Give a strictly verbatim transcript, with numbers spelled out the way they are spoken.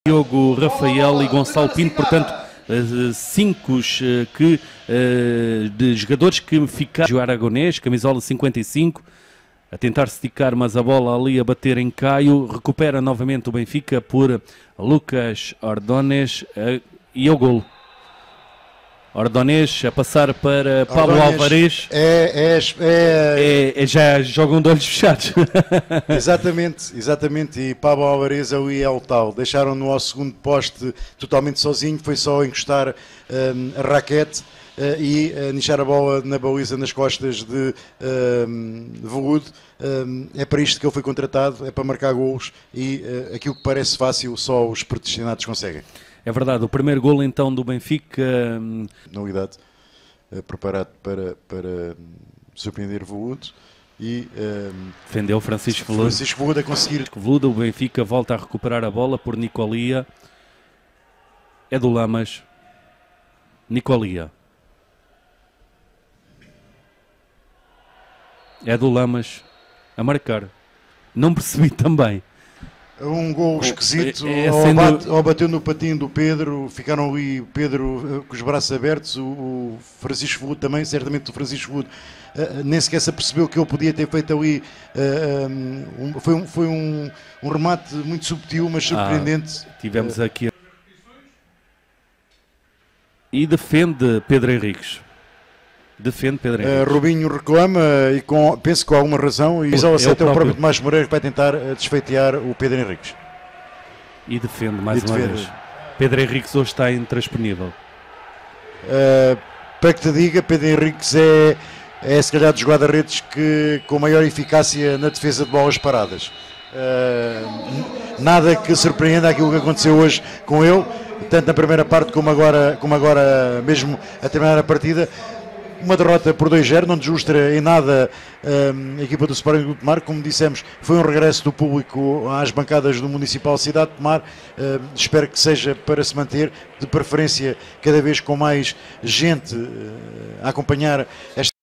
Diogo, Rafael e Gonçalo Pinto, portanto, cinco que, de jogadores que ficaram. O Aragonês, camisola cinquenta e cinco, a tentar esticar, mas a bola ali a bater em Caio. Recupera novamente o Benfica por Lucas Ordóñez e ao golo. Ordóñez a passar para Pablo Ordóñez Álvarez. É, é, é... É, é, já jogam de olhos fechados. Exatamente, exatamente. E Pablo Álvarez ali é o tal. Deixaram-no ao segundo poste totalmente sozinho, foi só encostar um, a raquete uh, e uh, nichar a bola na baliza nas costas de um, Veludo. Um, é para isto que ele foi contratado, é para marcar golos e uh, aquilo que parece fácil só os predestinados conseguem. É verdade, o primeiro golo então do Benfica. Na unidade, uh, preparado para, para surpreender Veludo e um, defendeu Francisco Veludo. Francisco Veludo a conseguir. Veludo, o Benfica volta a recuperar a bola por Nicolia. É do Lamas. Nicolia. É do Lamas a marcar. Não percebi também. Um gol esquisito, é, é ao, sendo... bate, ao bateu no patinho do Pedro, ficaram ali o Pedro com os braços abertos, o, o Francisco Veludo também, certamente o Francisco Veludo uh, nem sequer se apercebeu que ele podia ter feito ali, uh, um, foi, um, foi um, um remate muito subtil, mas surpreendente. Ah, tivemos uh, aqui... E defende Pedro Henriques. Defende Pedro Henriques. Uh, Rubinho reclama e com, penso que com alguma razão, e isola-se até o próprio Tomás Moreira que vai tentar desfeitear o Pedro Henriques. E defende mais e uma defende. vez. Pedro Henriques hoje está intransponível. Uh, para que te diga, Pedro Henriques é, é se calhar dos guarda-redes que com maior eficácia na defesa de bolas paradas. Uh, nada que surpreenda aquilo que aconteceu hoje com ele, tanto na primeira parte como agora, como agora mesmo a terminar a partida. Uma derrota por dois a zero, não deslustra em nada um, a equipa do Sporting do Tomar. Como dissemos, foi um regresso do público às bancadas do Municipal Cidade de Tomar. Uh, espero que seja para se manter, de preferência cada vez com mais gente uh, a acompanhar esta